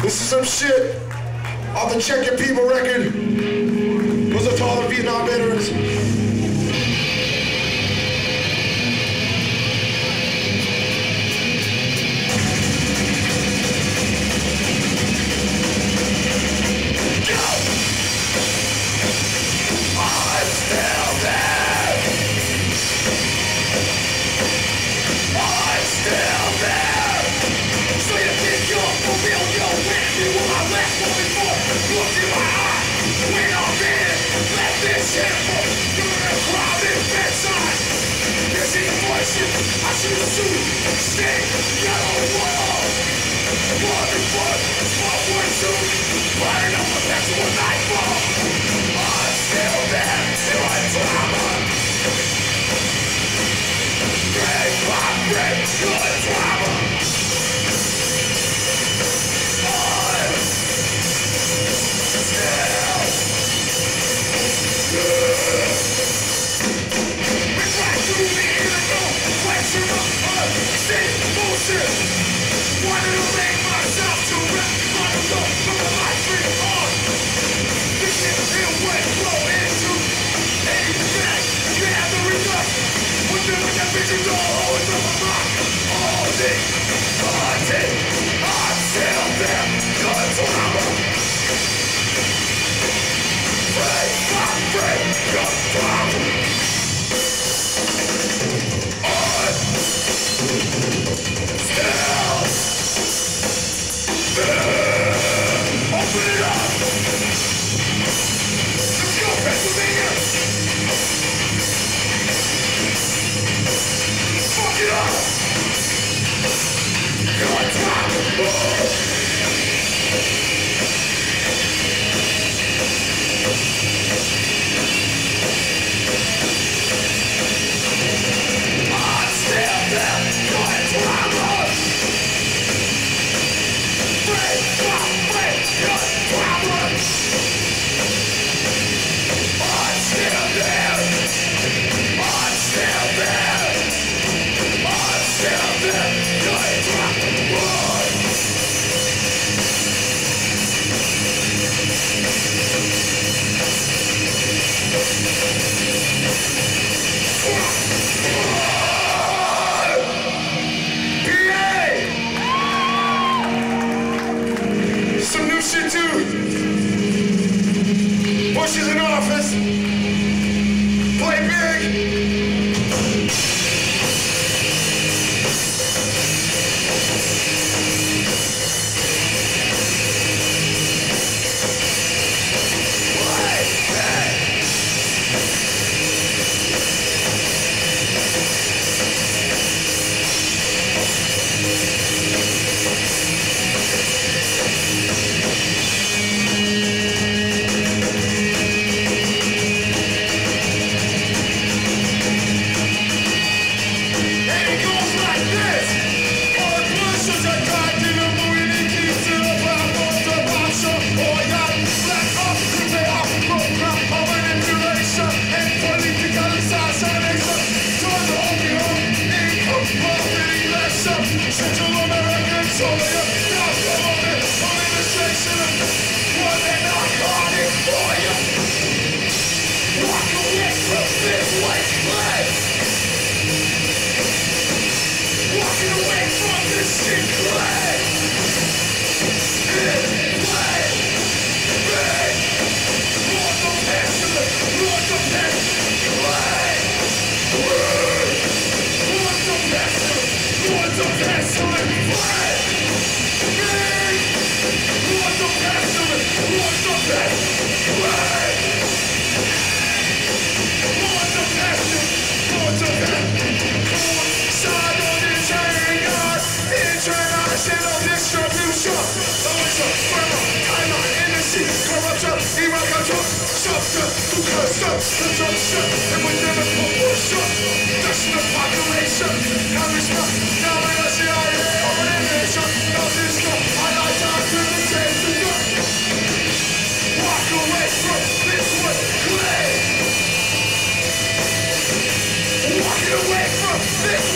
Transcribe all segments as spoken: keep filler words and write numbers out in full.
This is some shit off the Check Your People record. Goes up to all the Vietnam veterans. I should assume, stay, yellow wall. Waterford, small one, two. Burning up a perpetual nightfall. I'm still there, still in drama. Break my break, good drama. I'm still good. Reflect through me in the room. Question of her, state bullshit. Wanted to make myself to rap. Wanted to put the light free on. This shit it would flow into anything. Gathering up. With them and that bitch is all always on my mind. All day, all day. I'm still there. Good drama. Break my break. Good drama. Still there. Open it up. Let's go, Pennsylvania. Fuck it up. Good time. I'm still there. Good drama. Break, break, break, good drama. I'm still there. I'm still there. I'm still there. Good drama. Shit too. Bush is in office. Play big.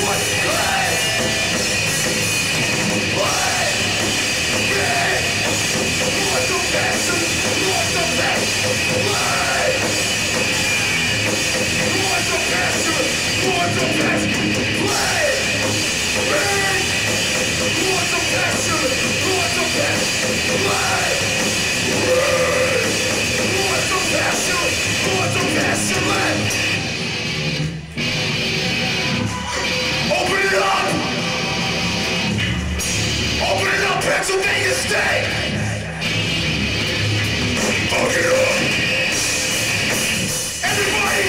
This was good. the best? Play! Bang! What's the best? What's the best? Play! Bang! What's the best? What's the best? Play! Open it up! Open it up, Pennsylvania State! Fuck it up! Everybody!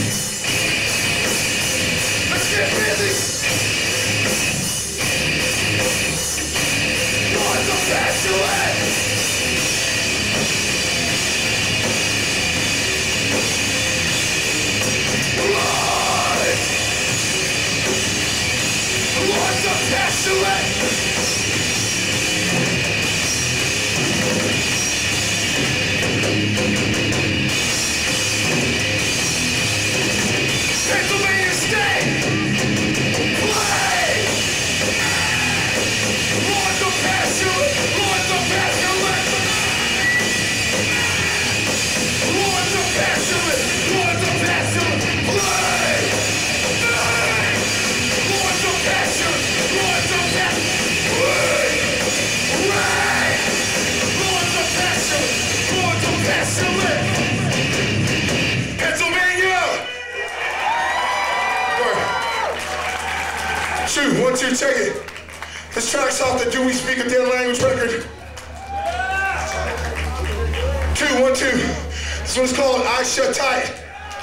Let's get busy! What's the best you let? Blood! What's the best you let? Pennsylvania State! Play! Lord the passion! Lord the passion! Lord the passion! Lord the passion! Play! Lord the passion! Lord the passion! Play! Play! Lord the passion! Lord the passion! Pennsylvania! Shoot, one, two, check it. This track's off the Do We Speak a Dead Language record. Two, one, two. This one's called Eyes Shut Tight.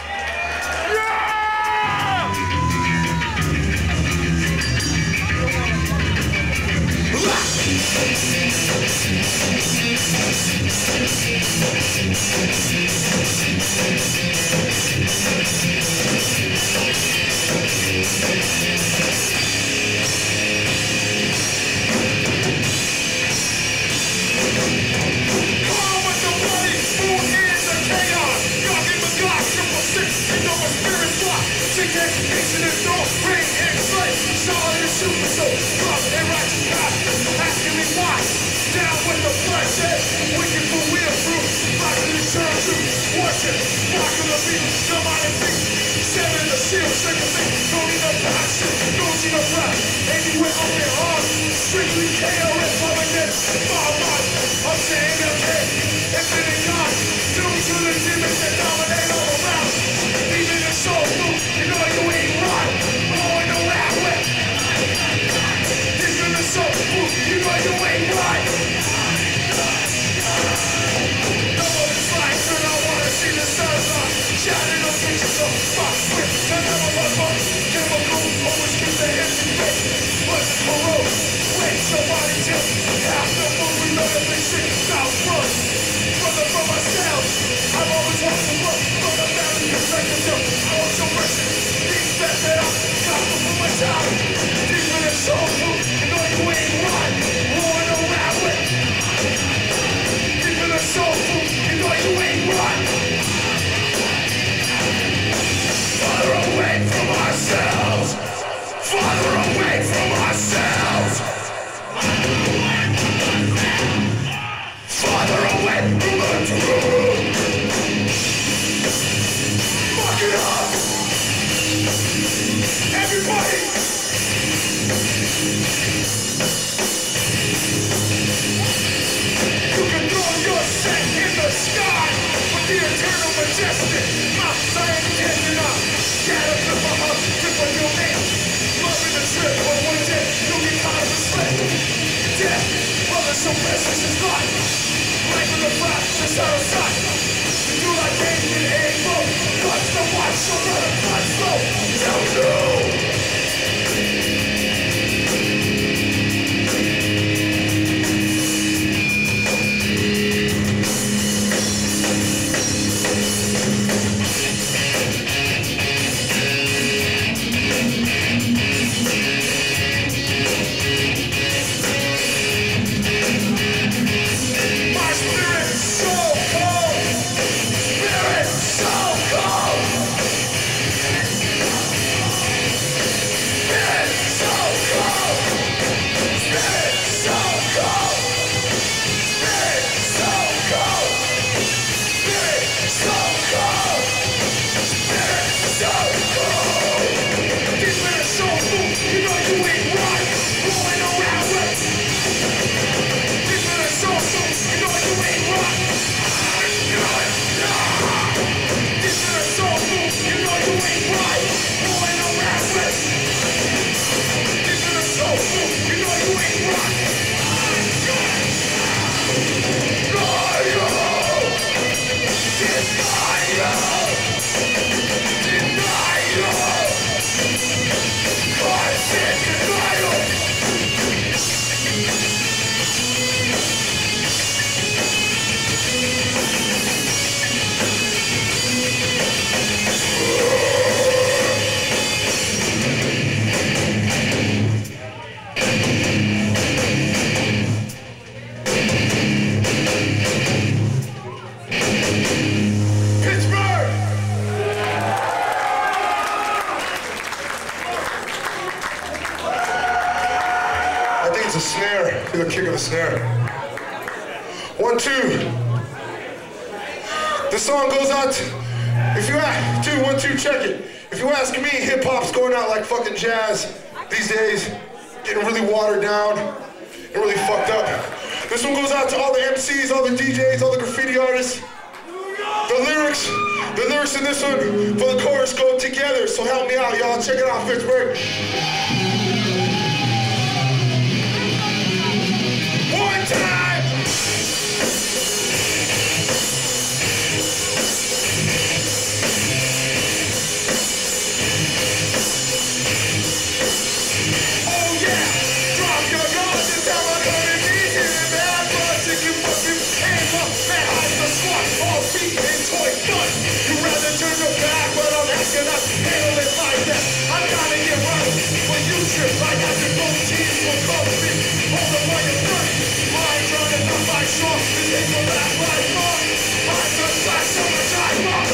Nation is no ring and slave. Solid and super so love and righteous God. Asking me why. Down with the bloodshed. Wicked for real fruit. Rocking the church truth. Worship. Rocking the beat. Somebody beat. Seven the shield. Second thing. Don't need no passion. Don't need no breath. Anywhere open arms. Strictly K O and permanent. My life. I'm saying okay. Infinite God. Due to the demons that dominate all around. Even in soul food. You know you ain't right. Oh, no that way. Even in soul food. You know you ain't right. No one is like, turn I wanna see the sunlight. Shining on pictures of fuck with the never love up. Chemical, always keep the empty face. But corrode, wait, somebody just half the food we love to be sick. South front, brother from ourselves. I've always wanted to look from the family perspective. I want your mercy, these steps that I'm gospel for my child. Deep in the soul food, you know you ain't right. War no rap with. Deep in the soul food, you know you ain't right. Farther away from ourselves. Farther away from ourselves. Farther away from the truth. Fuck it up. Everybody. You can throw your set in the sky with the eternal majestic. Mount Zion catching up. Shadow to my heart, tip on your man. Love in the trip, but one day you'll get caught up in slip. Death, brother, so precious is life. Life in the flash, just out of sight. You do like game in a boat. Watch the watch, so brother, watch slow. Tell no. the snare. One, two. The song goes out to, if you ask, two, one, two, check it. If you ask me, hip hop's going out like fucking jazz these days, getting really watered down and really fucked up. This one goes out to all the M Cs, all the D Js, all the graffiti artists. The lyrics, the lyrics in this one for the chorus go together, so help me out, y'all. Check it out, Pittsburgh. One time! I got the gold teeth for coffee. All the money front. I'm trying to come back strong. This ain't no last life long. I'm just like so much time long.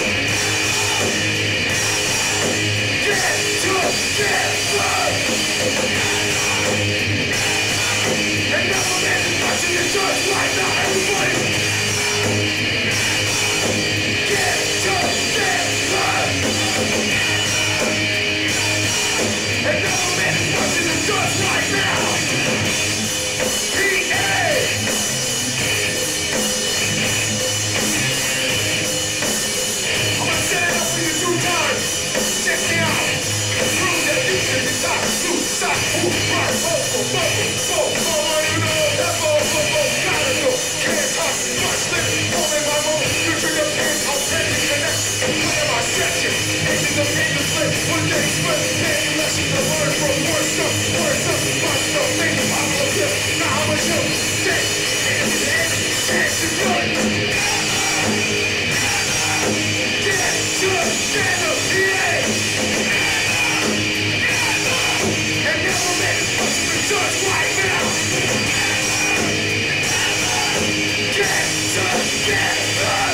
Get together. And never man is watching the church right now, everybody. Get together. And never man is watching the church right now. P A. I'm gonna set it up for you two times. Check me out. Prove that you can decide. Two, side, ooh, right, oh, oh, oh, oh, oh, oh, you know that, oh, oh, oh, gotta go. Can't talk, much live, only my own. Future your pain, I'll send you connection. When am I stretching? Agents of pain to split, one day split. Many lessons to learn from worse stuff, worse stuff, my stuff, make the bottle of pill. Now how much you take, and the end, chance to good. Get to stand up, P A. And never make it much of a judge right now. Get together.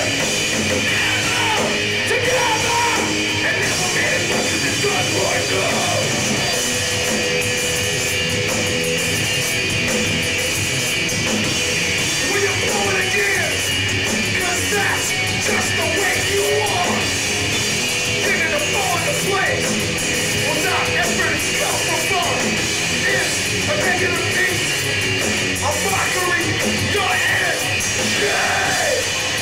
Together. And never make it much of a judge right now. Will you blow it again? Cause that's just the way you are. Getting the ball in the place. Without effort and skill for fun. It's a regular piece. A mockery. Your end. Yay!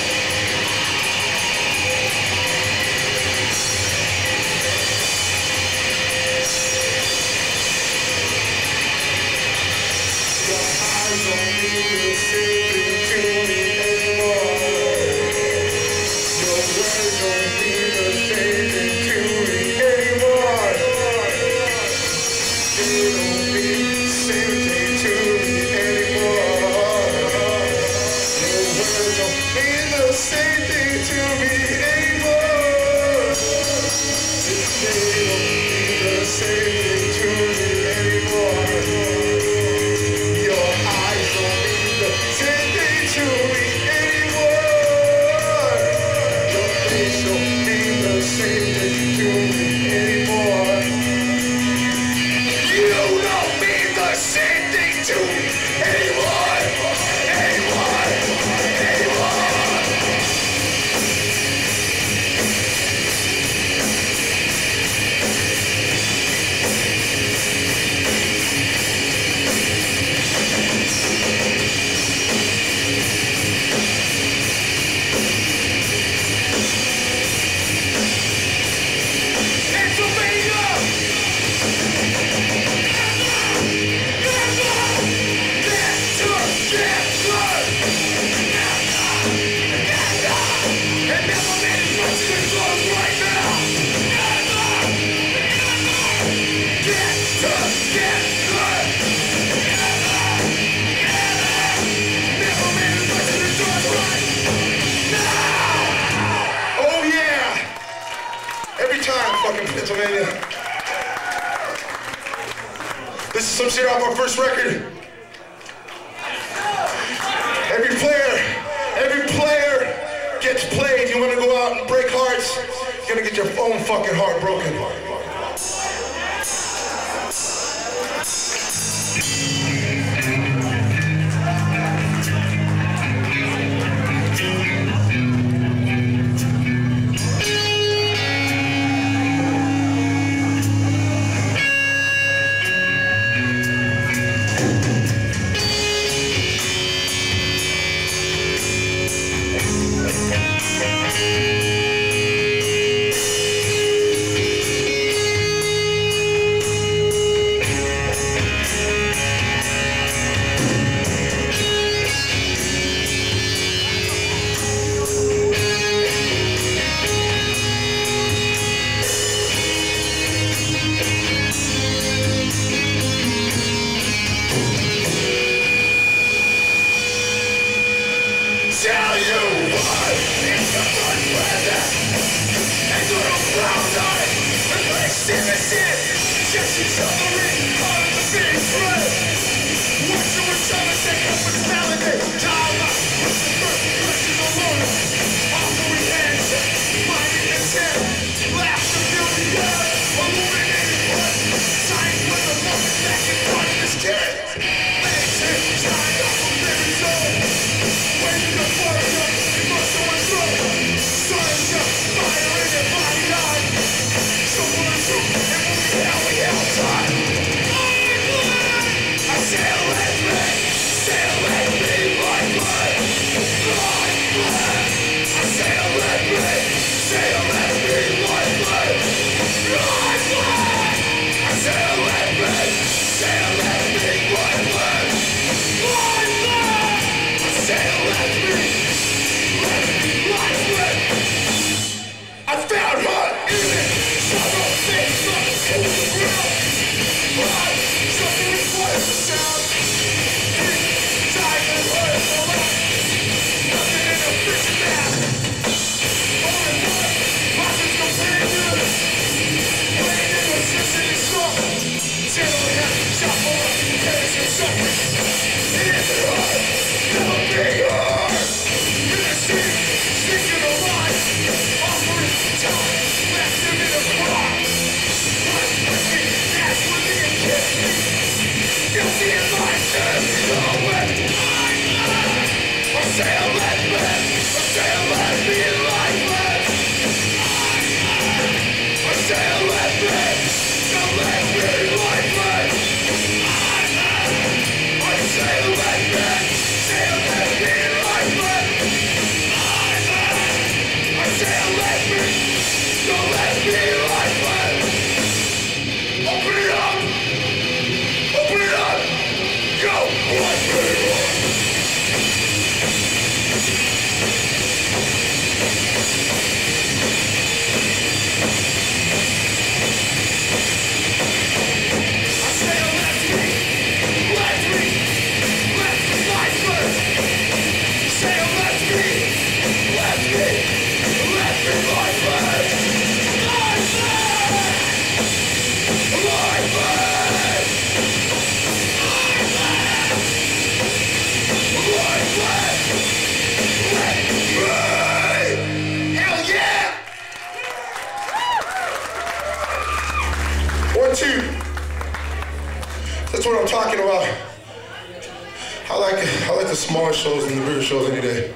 Your eyes don't mean the same thing to me anymore. Your words don't mean the same thing to me anymore. They don't mean the same thing to me anymore. Your words don't mean the same thing to me anymore. They don't mean the same thing to me anymore. Your eyes don't mean the same thing to me anymore. Your face don't mean the same thing to me anymore. You don't mean the same thing to me anymore. Anymore. Anymore. Pennsylvania! Get together! And never made as much as it goes right now! Get together! Never made as much as it goes right now! Oh yeah! Every time, fucking Pennsylvania. This is some shit off our first record. Every player, every player gets played. You wanna go out and break hearts, you're gonna get your own fucking heart broken. tell you what, it's the fun weather. And little brown eyes, and like Stevenson, just each other in out of the big thread. Watch you with time and take up with validate. Time out, what's the first question of honor? Offering hands, mighty intent. Laugh to feel the air, illuminated blood. Signs with the moment back in front of this kid. Legs in, signed off from living zone. Waiting to fire up, it must overthrow. Sun's up, fire in it, body eye. Trouble and truth, and when we hell, we hell time. I sail with me, sail with me, like blood, like blood. I sail with me, sail with me, like blood, like blood. I sail with me, sail with me, like blood, like blood. I sail with me, with me, like blood. I found her in it, sorrow, face, love, in the world. Blood, suffering, voice, the sound. Time and hurt, the light. Nothing in a fiction man. Only one, watching companion. Playing in the system is strong. Zero head, shot for us, heads and suffering. It isn't hard, never be hard. In the sea, sneaking alive. Offering time, left him in a cry. One with me, dance with me and kiss me. Guilty in my sin, no way. I sail with me, I sail with me like this. I sail with me, don't let me like this. I sail with me, sail with me like this. I sail with me, don't let me like this. Open it up, open it up, go like me. Two. That's what I'm talking about. I like I like the smaller shows and the bigger shows any day.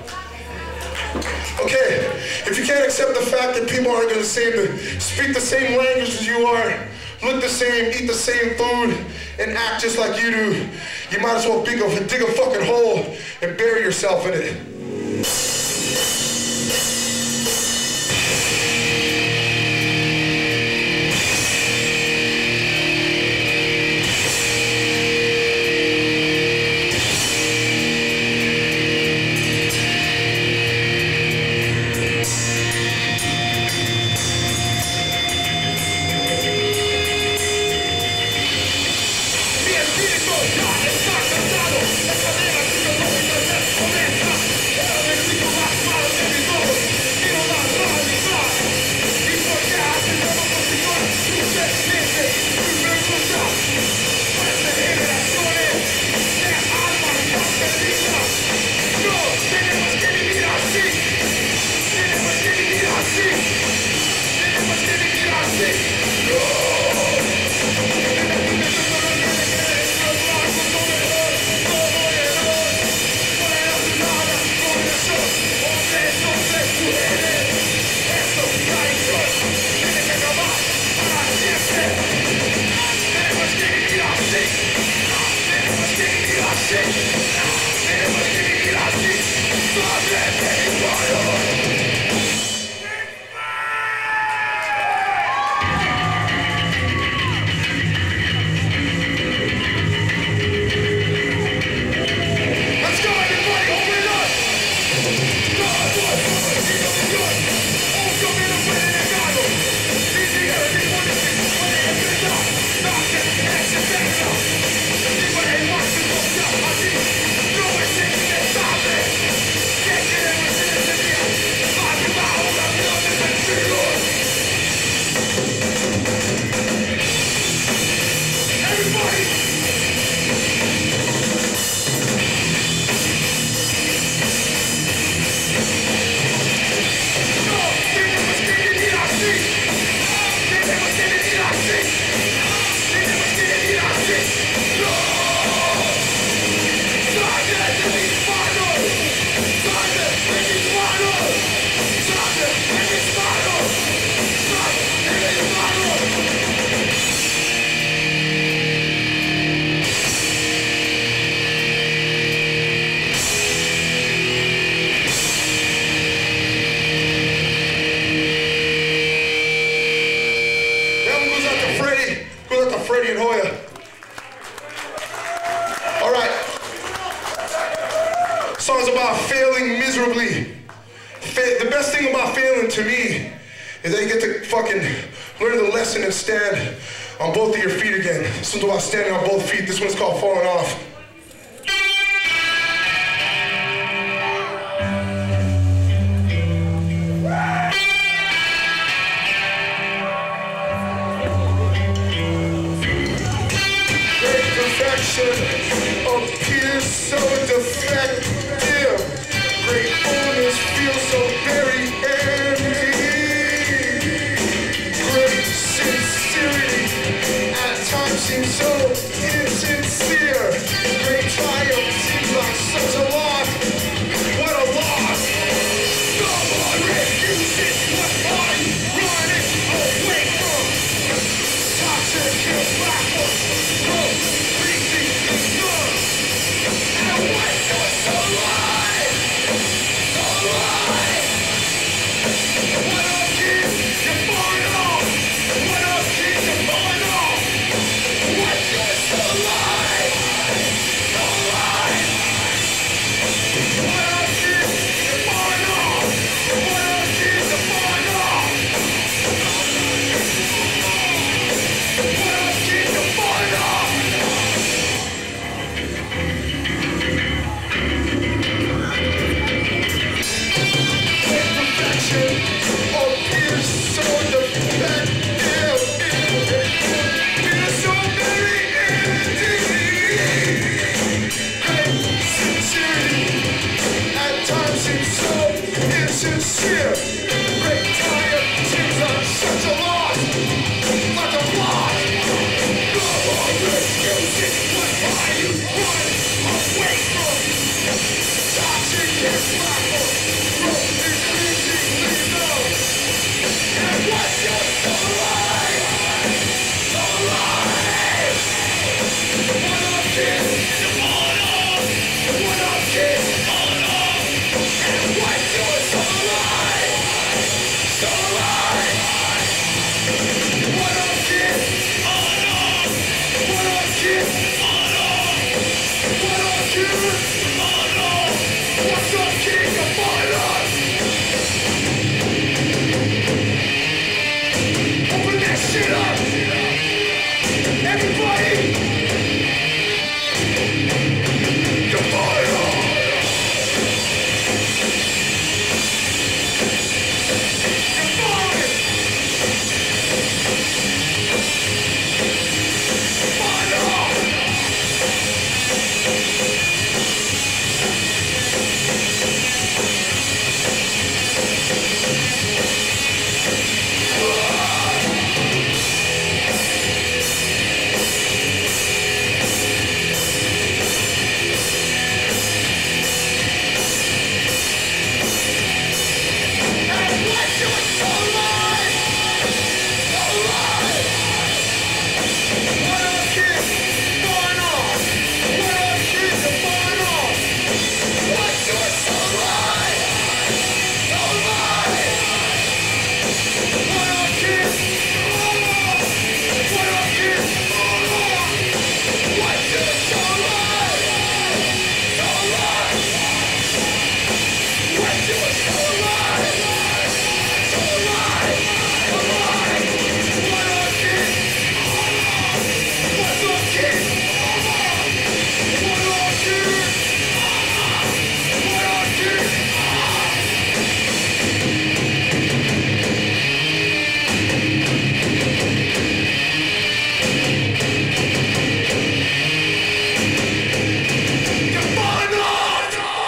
Okay, if you can't accept the fact that people aren't going to say the, speak the same language as you are, look the same, eat the same food, and act just like you do, you might as well dig a, dig a fucking hole and bury yourself in it. Get thing about failing to me is that you get to fucking learn the lesson and stand on both of your feet again. This one's about standing on both feet. This one's called Falling Off. Great perfection appears so defective. Gratefulness feels so very empty. Great sincerity at times seems so insincere. Great triumph seems like such a loss. What a loss! Come on, refuses. What are you running away from? Toxic and backward, broke, breathing, numb. And why you're so alive? So alive! What up, kid? You're falling off! What up, kid? You're falling off! What, you're so alive? So alive! What up, kid? You're falling off! What up, kid? You're falling off! What up, kid? You're falling off! Perfection appears so defective. Feels so very empty. Great sincerity at times seems so insincere. Great triumph seems like such a loss, like a loss. Go on, refuse it. What are you running away from? Toxic and blackboard, broke, increasingly low. And what's your so alive? So alive! What up, kid? You're falling off! What up, kid? Falling off! And what's your so alive? So alive! What up, kid? Falling off! What up, kid? Falling off! What up, kid? Falling off! What's up, kid? You're falling off! Open that shit up! Everybody! You're falling off! You're falling! Falling off! And what's your so alive? So alive! What up, kid? Falling off! What up, kid? You're falling off! What's your so alive? So alive! What up, kid? Falling off! What up, kid? Falling off! What's your so alive? So alive! What's your so alive? So alive! Alive! What up, kid? What's up, kid? What up, kid? What up, kid? You're falling off!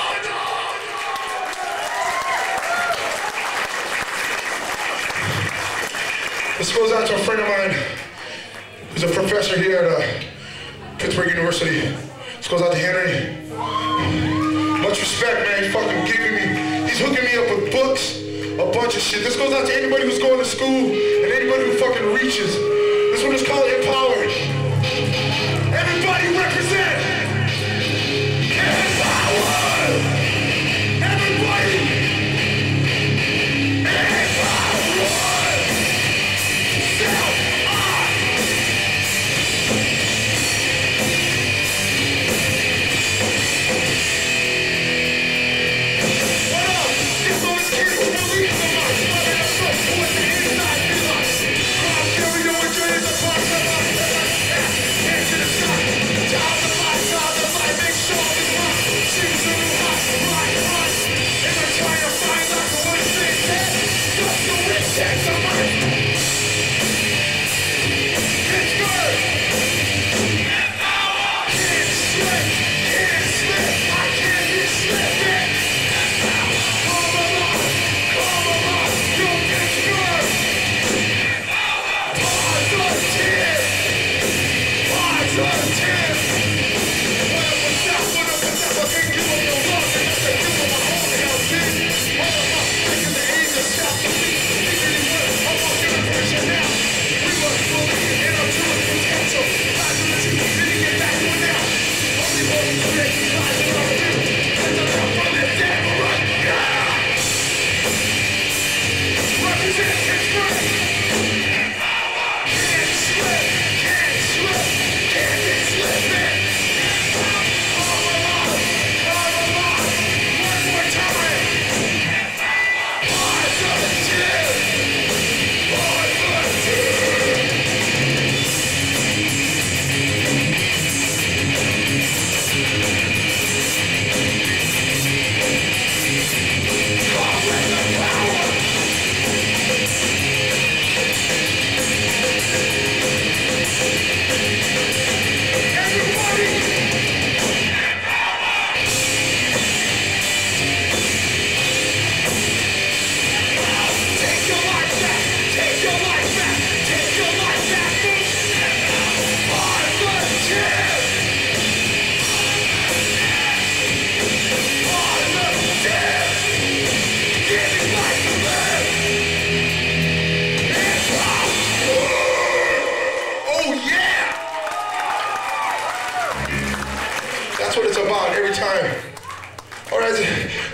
This goes out to a friend of mine who's a professor here at uh, Pittsburgh University. This goes out to Henry. Much respect, man. He's fucking giving me, he's hooking me up with books, a bunch of shit. This goes out to anybody who's going to school and anybody who fucking reaches. This one is called Empowered. Everybody represent! Empowered! Everybody! Empowered! Self-art! What up? This one is Kid from the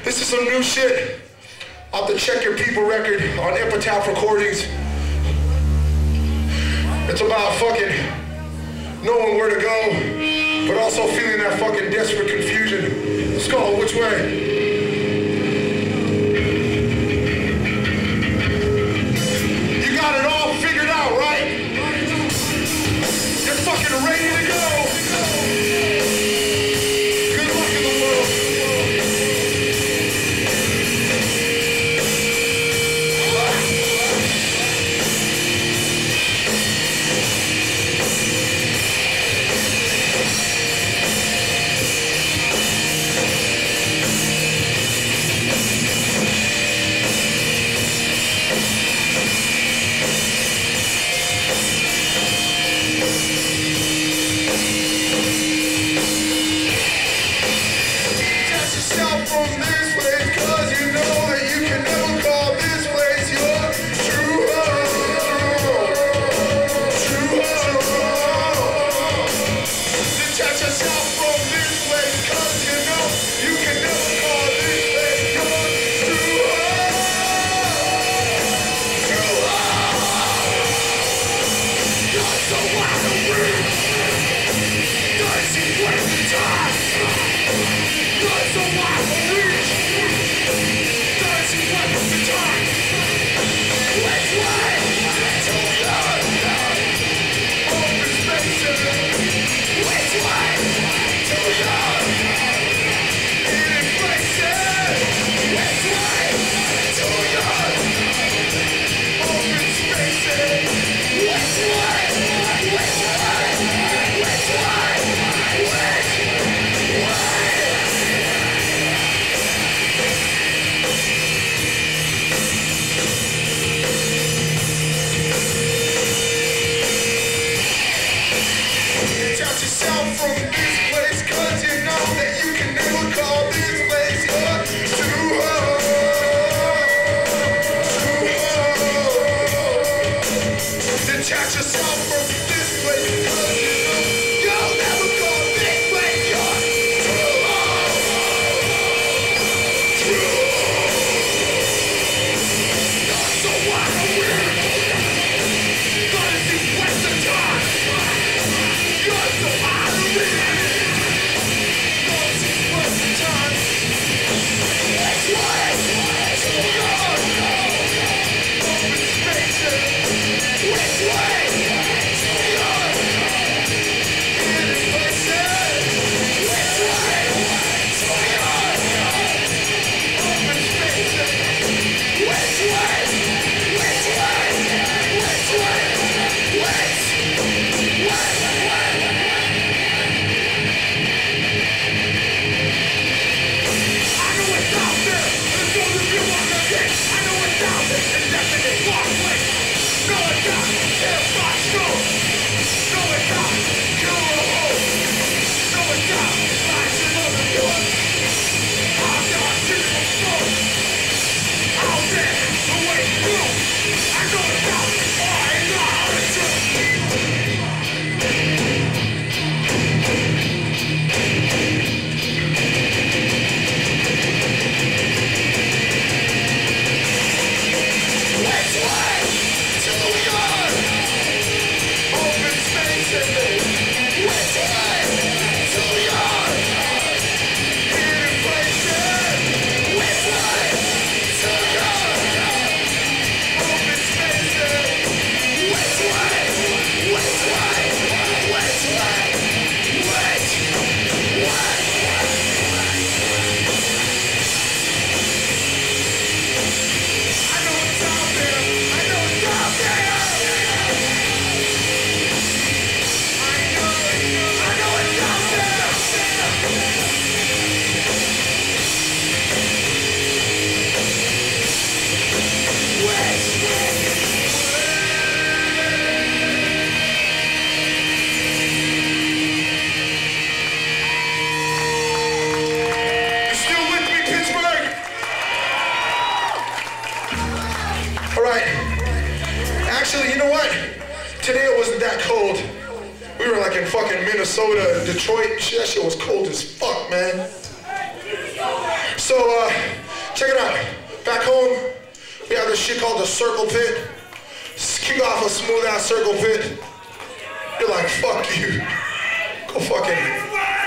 This is some new shit off the Check Your People record on Epitaph Recordings. It's about fucking knowing where to go, but also feeling that fucking desperate confusion. Let's go, which way? You got it all figured out, right? You're fucking ready to go. Good luck in the world. Actually, you know what? Today it wasn't that cold. We were like in fucking Minnesota, Detroit. That shit was cold as fuck, man. So, uh, Check it out. Back home, we have this shit called the circle pit. Just kick off a smooth ass circle pit. You're like, fuck you. Go fucking.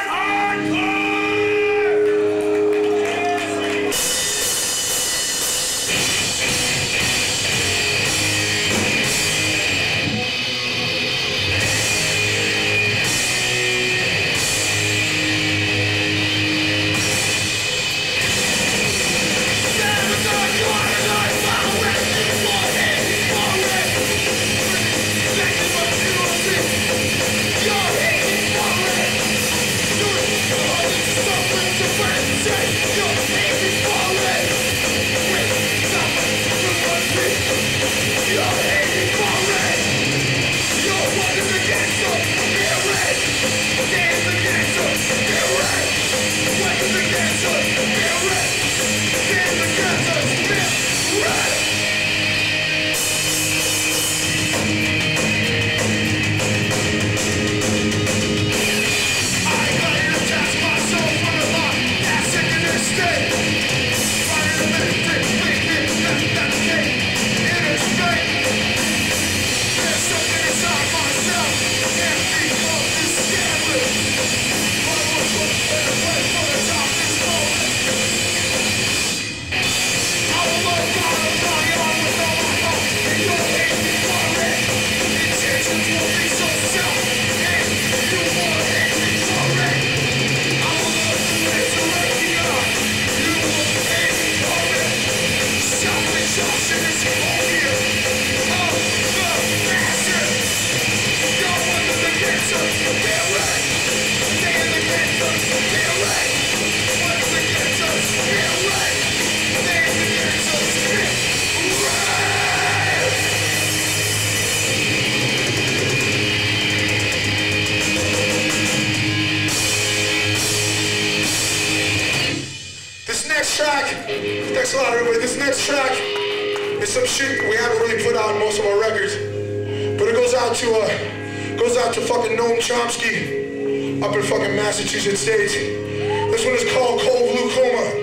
Thanks a lot, everybody. This next track is some shit we haven't really put out in most of our records, but it goes out to uh, goes out to fucking Noam Chomsky up in fucking Massachusetts State. This one is called Cold Blue Coma.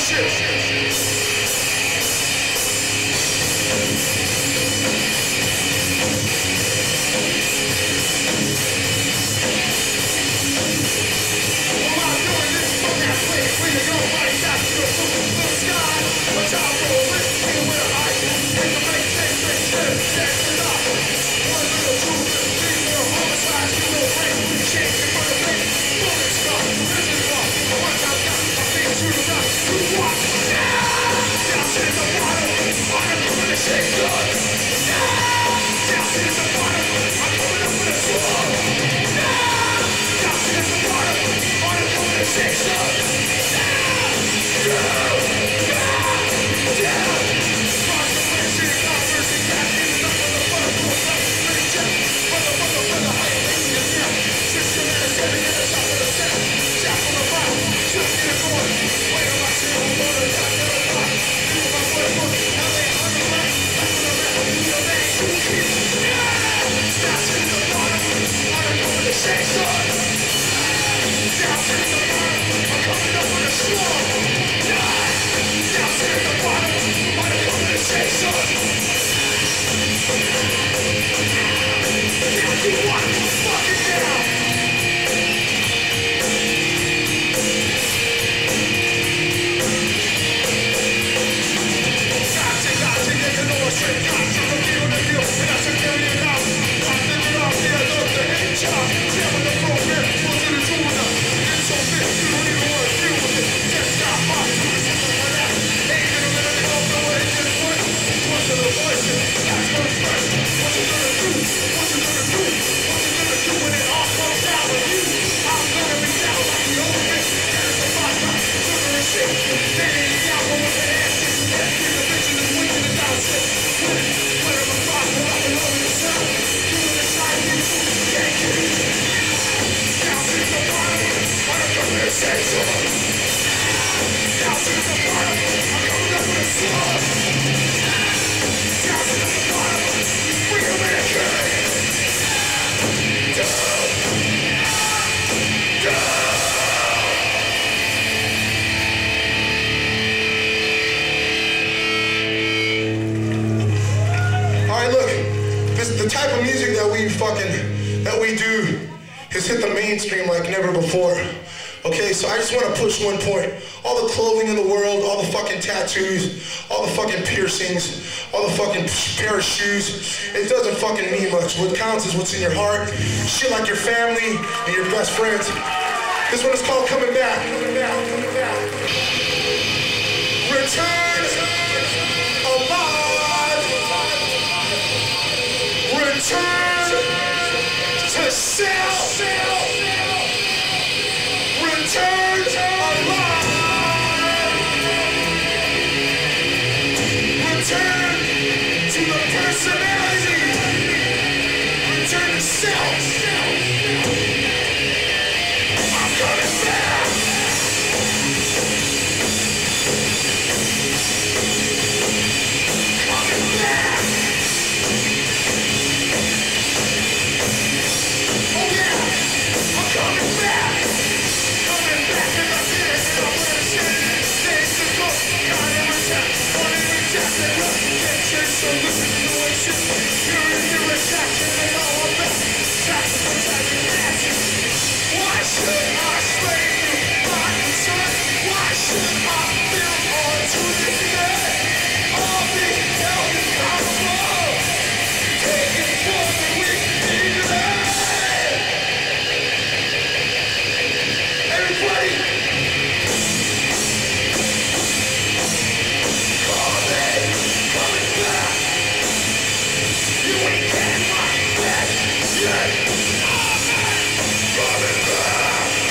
One point. All the clothing in the world, all the fucking tattoos, all the fucking piercings, all the fucking pair of shoes, it doesn't fucking mean much. What counts is what's in your heart, shit like your family and your best friends. This one is called Coming Back. Return alive. Return to self. Return alive. Return to the personality. Return to self. I'm coming back. Coming back. Oh yeah, I'm coming back. Coming back in my tears, and I'm gonna stand. Days to go, God in attack, one in attack, and reputation, so listen to the way shit. You're in your attack, and they all are back. Attack, attack, attack. Why should I slay you, my concern? Why should I build on to this day? I'll be held accountable. Take it for the weak, need it. Everybody, coming, coming back. You ain't getting my back yet. Coming back.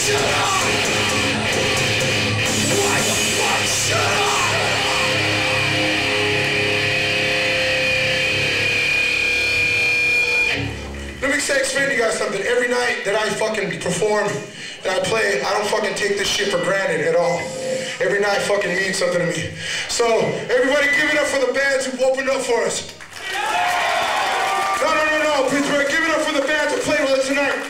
should I? Why the fuck should I? Let me say, explain to you guys something. Every night that I fucking perform and I play, I don't fucking take this shit for granted at all. Every night fucking means something to me. So, everybody give it up for the bands who opened up for us. No, no, no, no, Pittsburgh, give it up for the bands who played with us tonight.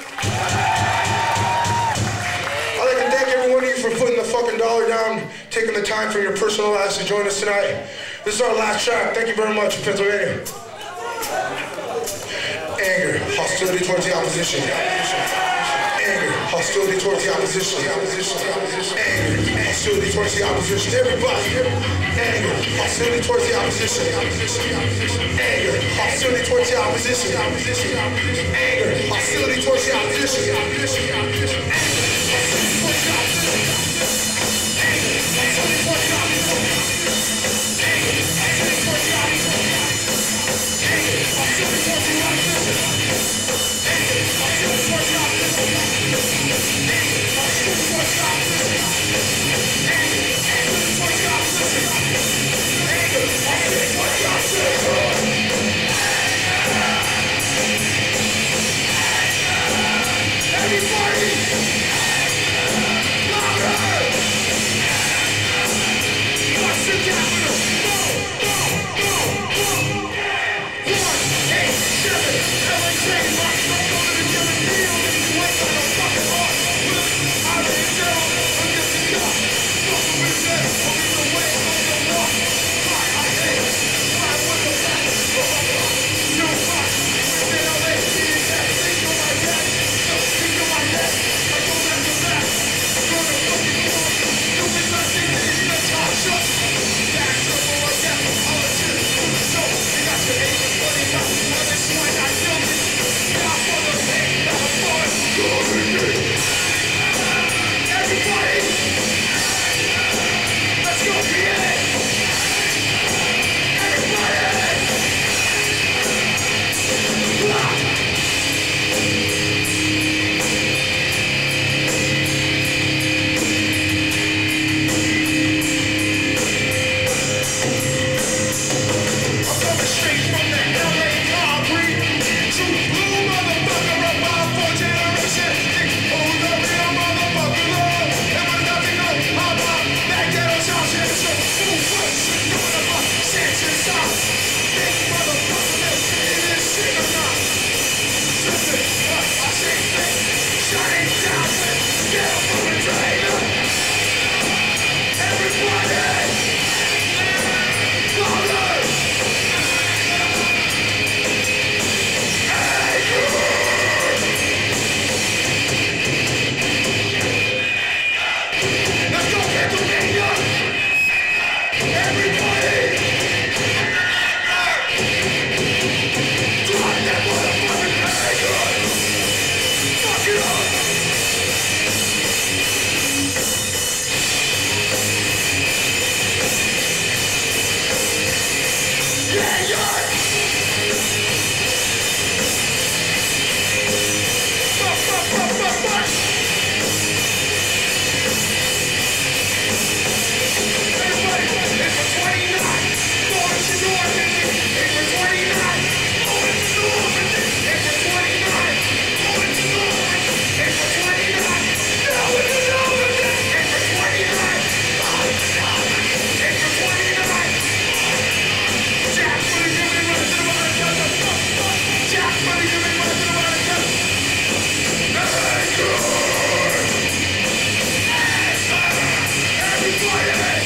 I'd like to thank every one of you for putting the fucking dollar down, taking the time from your personal lives to join us tonight. This is our last track. Thank you very much, Pennsylvania. Anger, hostility towards the opposition. Anger, hostility towards the opposition. Anger, hostility towards the opposition. Everybody, anger, hostility towards the opposition. Anger, hostility towards the opposition. Anger, hostility towards the opposition. Anger, hostility towards the opposition. Anger, hostility towards the opposition. Anger, hostility towards the opposition. Anger, hostility towards the opposition. Anger, hostility towards the opposition. Anger, hostility towards the opposition. Anger, hostility towards the opposition. Anger, hostility towards the opposition. Everybody! Louder! What's the capital? Go! Go! Go! Go! One, eight, seven, L A J, my smoke over the killing field, and you ain't got no fucking heart. I lay it down against the gun. Fuck with the dead, I'm in the way, I'm the walk. Fly, I hate it. Fly with the back. No fuck. Within L A, see that thing on my head. No thing on my head. I go back to back. I'm gonna fucking walk. Doing nothing in the top shot. Back trouble like that. All the shit on the show. You got your eight and twenty got on this one. I feel it. Now for the pain that I'm born. Everybody! Let's go be it! Everybody! Ah! I'm coming straight from the L A concrete. True blue motherfucker, a bomb for generation. Hold the real motherfucker love. And when nothing knows, I'm out. That ghetto sound shit is so full foot. Doing a fuck, Sanchez stop. Big motherfucker, let's see this shit or not. Listen, I say things. Shining down with ghetto from a trainer. Everybody! Louder! Let's go, Pennsylvania! Everybody! Drive that motherfucking anger! Fuck it up! Yeah, yeah! Fuck, fuck, fuck, fuck, fuck! Everybody, April twenty-ninth, going to Normandy. April twenty-ninth, going to Normandy. April twenty-ninth, going to Normandy. April twenty-ninth, going to Normandy. April twenty-ninth, going to Normandy. April twenty-ninth. Jack, money, give me money to the water, Jack, money, give me money to the water, everybody!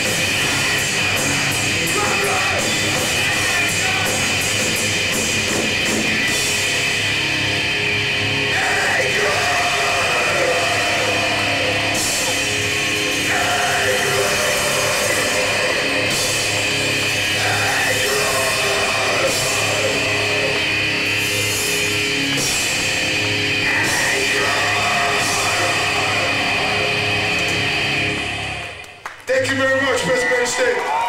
Thank you very much, Pittsburgh State.